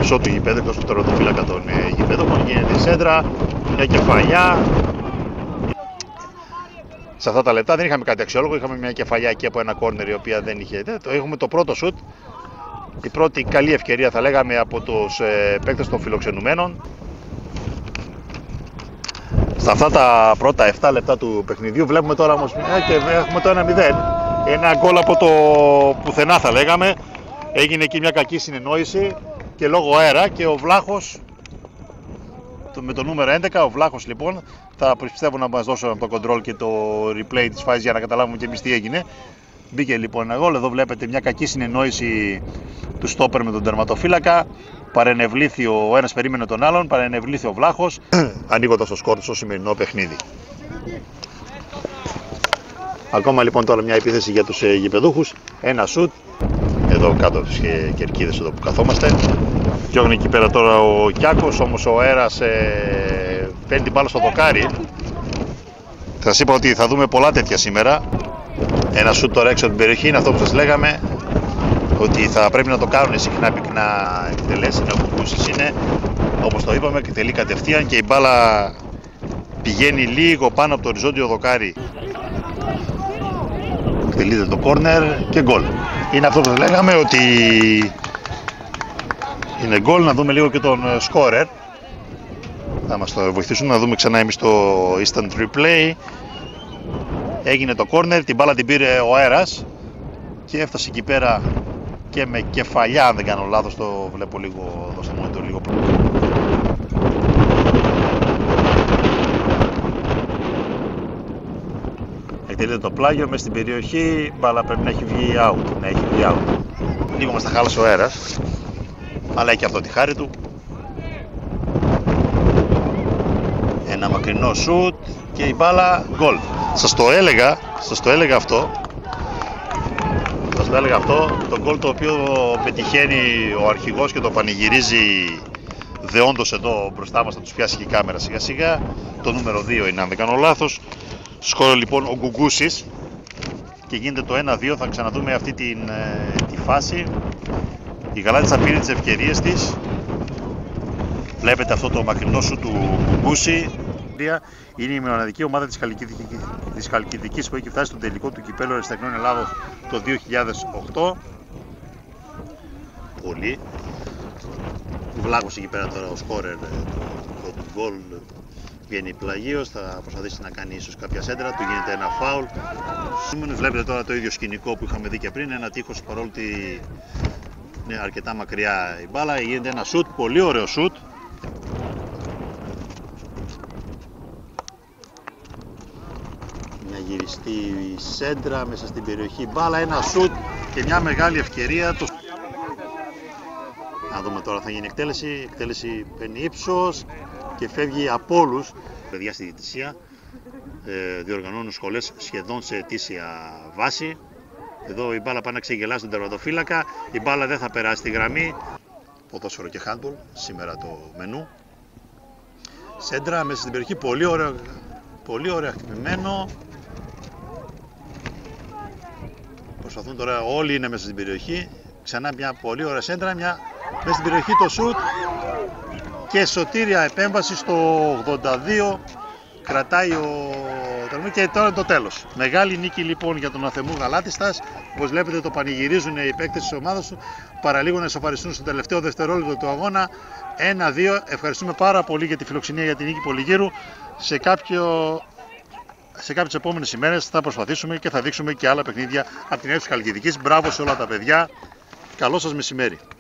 μεσό του γηπέδου, εκτός του τερματοφύλακα των γηπέδων. Γίνεται η σέντρα, μια κεφαλιά. Σε αυτά τα λεπτά δεν είχαμε κάτι αξιόλογο, είχαμε μια κεφαλιά εκεί από ένα κόρνερ η οποία δεν είχε. Έχουμε το πρώτο σουτ, η πρώτη καλή ευκαιρία θα λέγαμε από τους παίκτες των φιλοξενουμένων. Σε αυτά τα πρώτα 7 λεπτά του παιχνιδιού βλέπουμε τώρα όμως και έχουμε το 1-0. Ένα γκολ από το πουθενά θα λέγαμε. Έγινε εκεί μια κακή συνεννόηση και λόγω αέρα και ο Βλάχος με το νούμερο 11, ο Βλάχος λοιπόν θα πιστεύω να μας δώσουν το control και το replay της φάσης για να καταλάβουμε και εμείς τι έγινε. Μπήκε λοιπόν ένα γκολ, εδώ βλέπετε μια κακή συνεννόηση του στόπερ με τον τερματοφύλακα. Παρενευλήθη ο ένας, περίμενε τον άλλον, παρενευλήθη ο Βλάχος, ανοίγοντας το σκορ στο σημερινό παιχνίδι. Ακόμα λοιπόν τώρα μια επίθεση για τους γηπεδούχους, ένα σουτ, εδώ κάτω από τις κερκίδες εδώ που καθόμαστε. Διώχνει εκεί πέρα τώρα ο Κιάκος, όμως ο αέρας παίρνει την μπάλα στο δοκάρι. Θα σας είπα ότι θα δούμε πολλά τέτοια σήμερα. Ένα σουτ τώρα έξω από την περιοχή, είναι αυτό που σας λέγαμε, ότι θα πρέπει να το κάνουν συχνά πυκνά εκτελέσεις, είναι όπου είναι, όπως το είπαμε, και τελεί κατευθείαν και η μπάλα πηγαίνει λίγο πάνω από το οριζόντιο δοκάρι. Εκτελείται το κόρνερ και γκολ. Είναι αυτό που σας λέγαμε, ότι είναι γκολ. Να δούμε λίγο και τον σκόρερ. Θα μας το βοηθήσουν να δούμε ξανά εμείς το instant replay. Έγινε το κόρνερ, την μπάλα την πήρε ο αέρας και έφτασε εκεί πέρα και με κεφαλιά, αν δεν κάνω λάθος, το βλέπω λίγο, δώστε μου το λίγο. Εκτελείται το πλάγιο μέσα στην περιοχή, μπάλα πρέπει να έχει βγει out, Λίγο μας τα χάλασε ο αέρας, αλλά έχει αυτό τη χάρη του. Ένα μακρινό σουτ και η μπάλα γκολ. Σας το έλεγα αυτό. Το γκολ το οποίο πετυχαίνει ο αρχηγός και το πανηγυρίζει δεόντως εδώ μπροστά μας, θα τους πιάσει και η κάμερα σιγά σιγά. Το νούμερο 2 είναι, αν δεν κάνω λάθος. Σκόρε λοιπόν ο Γκουγκούσης και γίνεται το 1-2. Θα ξαναδούμε αυτή τη φάση. Η Γαλάτισαραι πήρε τις ευκαιρίες της. Βλέπετε αυτό το μακρινό σου του Γκουγκούση. Είναι η μοναδική ομάδα της Χαλκιδικής που έχει φτάσει στον τελικό του κυπέλλου Αριστεχνών Ελλάδος το 2008. Πολύ. Βλάχος εκεί πέρα τώρα ο σκόρερ του γκολ. Βγαίνει πλαγίος, θα προσπαθήσει να κάνει ίσως κάποια σέντρα, του γίνεται ένα φάουλ. Βλέπετε τώρα το ίδιο σκηνικό που είχαμε δει και πριν, ένα τείχος παρόλο ότι είναι αρκετά μακριά η μπάλα. Γίνεται ένα σουτ, πολύ ωραίο σουτ. Μια γυριστή σέντρα μέσα στην περιοχή, μπάλα, ένα σουτ και μια μεγάλη ευκαιρία. Να δούμε τώρα, θα γίνει εκτέλεση παίρνει ύψος και φεύγει από όλους. Παιδιά στη διαιτησία διοργανώνουν σχολές σχεδόν σε ετήσια βάση. Εδώ η μπάλα πάει να ξεγελάσει τον τερματοφύλακα, η μπάλα δεν θα περάσει τη γραμμή. Ποδόσφαιρο και handball, σήμερα το μενού. Σέντρα μέσα στην περιοχή, πολύ ωραία χτυπημένο. Προσπαθούν τώρα, όλοι είναι μέσα στην περιοχή. Ξανά μια πολύ ωραία σέντρα, μια μέσα στην περιοχή το σουτ και σωτήρια επέμβαση στο 82. Κρατάει ο Τερμή και τώρα είναι το τέλος. Μεγάλη νίκη λοιπόν για τον Αθεμού Γαλάτιστας. Όπως βλέπετε το πανηγυρίζουν οι παίκτες της ομάδας του. Παραλίγο να ισοφαριστούν στο τελευταίο δευτερόλεπτο του αγώνα. 1-2. Ευχαριστούμε πάρα πολύ για τη φιλοξενία, για την νίκη Πολυγύρου. Σε κάποιες επόμενες ημέρες θα προσπαθήσουμε και θα δείξουμε και άλλα παιχνίδια από την Εύση Χαλκιδικής. Μπράβο σε όλα τα παιδιά. Καλό σας μεσημέρι.